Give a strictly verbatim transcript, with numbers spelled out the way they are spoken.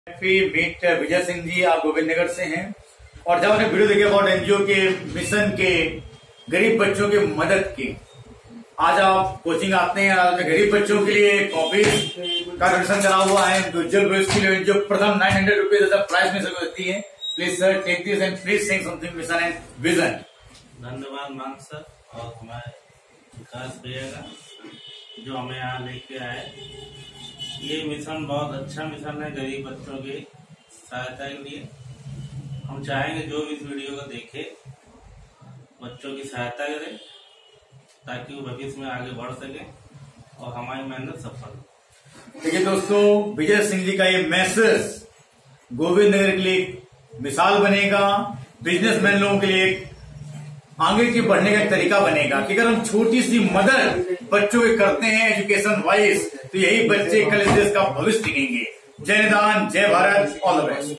Meet Vijay Singh ji, आप गोविंद नगर से हैं और जब आपने वीडियो देखे अबाउट एनजीओ के मिशन के गरीब बच्चों की मदद की, आज आप कोचिंग आते हैं। आज गरीब बच्चों के लिए कॉपी का डोनेशन करा हुआ है उज्जवल भविष्य के लिए, जो प्रथम नाइन हंड्रेड रुपीज प्राइज में सबको देती है। Please sir take this and please saying something mission and vision. धन्यवाद मान सर और हमारे विकास भैया का जो हमें यहाँ लेके आए। ये मिशन बहुत अच्छा मिशन है गरीब बच्चों की सहायता के लिए। हम चाहेंगे जो भी इस वीडियो को देखे बच्चों की सहायता करे ताकि वो भविष्य में आगे बढ़ सके और हमारी मेहनत सफल हो। देखिए दोस्तों, विजय सिंह जी का ये मैसेज गोविंद नगर के लिए मिसाल बनेगा, बिजनेसमैन लोगों के लिए आगे के बढ़ने का एक तरीका बनेगा कि अगर हम छोटी सी मदद बच्चों के करते हैं एजुकेशन वाइज, तो यही बच्चे कल इस देश का भविष्य दिखेंगे। जय हिंद, जय भारत, ऑल द बेस्ट।